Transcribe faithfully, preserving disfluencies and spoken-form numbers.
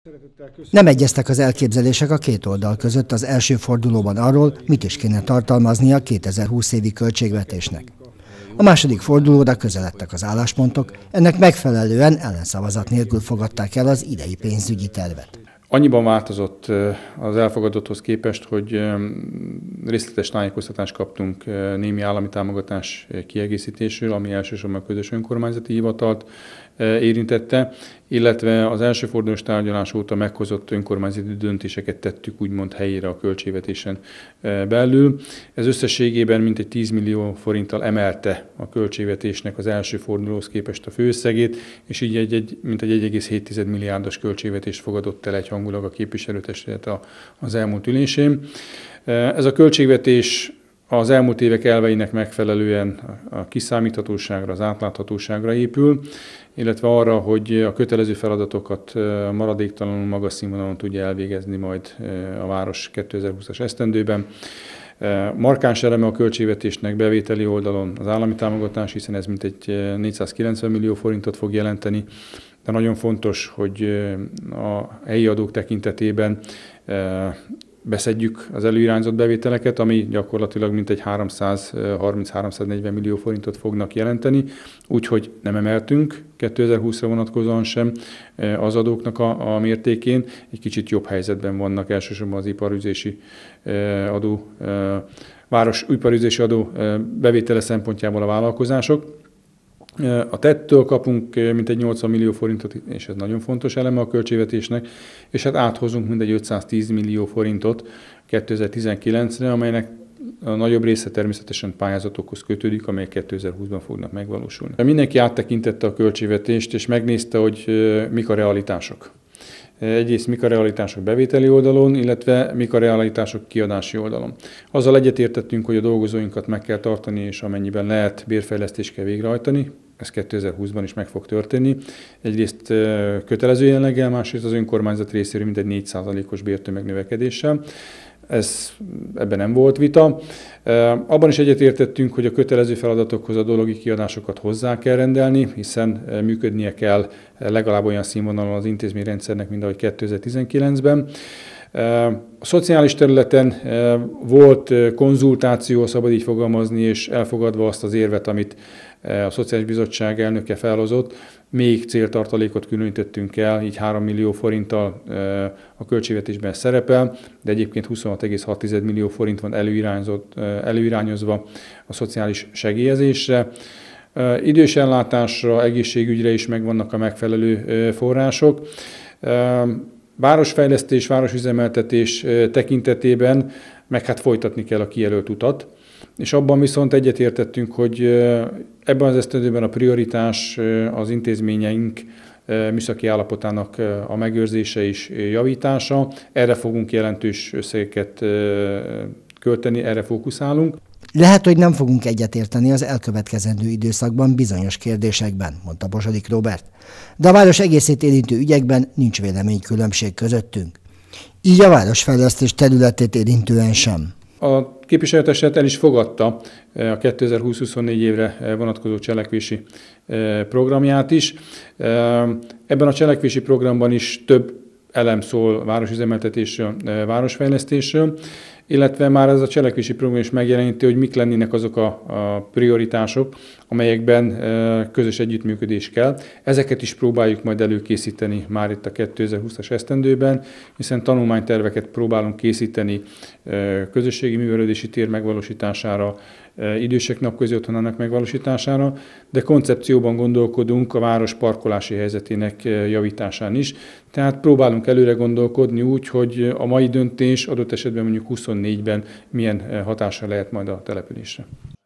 Nem egyeztek az elképzelések a két oldal között az első fordulóban arról, mit is kéne tartalmaznia a kétezer-húsz évi költségvetésnek. A második fordulóra közeledtek az álláspontok, ennek megfelelően ellenszavazat nélkül fogadták el az idei pénzügyi tervet. Annyiban változott az elfogadotthoz képest, hogy részletes tájékoztatást kaptunk némi állami támogatás kiegészítésről, ami elsősorban a közös önkormányzati hivatalt érintette, illetve az első fordulós tárgyalás óta meghozott önkormányzati döntéseket tettük úgymond helyére a költségvetésen belül. Ez összességében mintegy tíz millió forinttal emelte a költségvetésnek az első fordulóhoz képest a főösszegét, és így egy, egy, mintegy egy egész hét milliárdos költségvetést fogadott el egyhangulag a képviselőtestület az elmúlt ülésén. Ez a költségvetés az elmúlt évek elveinek megfelelően a kiszámíthatóságra, az átláthatóságra épül, illetve arra, hogy a kötelező feladatokat maradéktalanul magas színvonalon tudja elvégezni majd a város kétezer-húszas esztendőben. Markáns eleme a költségvetésnek bevételi oldalon az állami támogatás, hiszen ez mintegy négyszázkilencven millió forintot fog jelenteni, de nagyon fontos, hogy a helyi adók tekintetében beszedjük az előirányzott bevételeket, ami gyakorlatilag mintegy háromszázharminc-háromszáznegyven millió forintot fognak jelenteni, úgyhogy nem emeltünk kétezer-húszra vonatkozóan sem az adóknak a, a mértékén. Egy kicsit jobb helyzetben vannak elsősorban az iparüzési adó, város iparüzési adó bevétele szempontjából a vállalkozások. A tettől kapunk mintegy nyolcvan millió forintot, és ez nagyon fontos eleme a költségvetésnek, és hát áthozunk mindegy ötszáztíz millió forintot kétezer-tizenkilencre, amelynek a nagyobb része természetesen pályázatokhoz kötődik, amelyek kétezer-húszban fognak megvalósulni. Mindenki áttekintette a költségvetést, és megnézte, hogy mik a realitások. Egyrészt mik a realitások bevételi oldalon, illetve mik a realitások kiadási oldalon. Azzal egyetértettünk, hogy a dolgozóinkat meg kell tartani, és amennyiben lehet, bérfejlesztést kell végrehajtani. Ez kétezer-húszban is meg fog történni. Egyrészt kötelező jelleggel, másrészt az önkormányzat részéről mintegy négy százalékos bértömegnövekedéssel. Ez, ebben nem volt vita. Abban is egyetértettünk, hogy a kötelező feladatokhoz a dologi kiadásokat hozzá kell rendelni, hiszen működnie kell legalább olyan színvonalon az intézményrendszernek, mint ahogy kétezer-tizenkilencben. A szociális területen volt konzultáció, szabad így fogalmazni, és elfogadva azt az érvet, amit a Szociális Bizottság elnöke felhozott, még céltartalékot különítettünk el, így három millió forinttal a költségvetésben szerepel, de egyébként huszonhat egész hat millió forint van előirányozva a szociális segélyezésre. Idős ellátásra, egészségügyre is megvannak a megfelelő források. Városfejlesztés, városüzemeltetés tekintetében meg hát folytatni kell a kijelölt utat, és abban viszont egyetértettünk, hogy ebben az esztendőben a prioritás az intézményeink műszaki állapotának a megőrzése és javítása. Erre fogunk jelentős összegeket költeni, erre fókuszálunk. Lehet, hogy nem fogunk egyetérteni az elkövetkezendő időszakban bizonyos kérdésekben, mondta Bosodik Róbert. De a város egészét érintő ügyekben nincs véleménykülönbség közöttünk. Így a városfejlesztés területét érintően sem. A képviselőtestület el is fogadta a kétezer-húsz-huszonnégy évre vonatkozó cselekvési programját is. Ebben a cselekvési programban is több elem szól városüzemeltetésről, városfejlesztésről, illetve már ez a cselekvési program is megjeleníti, hogy mik lennének azok a, a prioritások, amelyekben közös együttműködés kell. Ezeket is próbáljuk majd előkészíteni már itt a kétezer-húszas esztendőben, hiszen tanulmányterveket próbálunk készíteni közösségi művelődési tér megvalósítására, idősek napközi otthonának megvalósítására, de koncepcióban gondolkodunk a város parkolási helyzetének javításán is. Tehát próbálunk előre gondolkodni úgy, hogy a mai döntés adott esetben mondjuk huszonnégyben milyen hatása lehet majd a településre.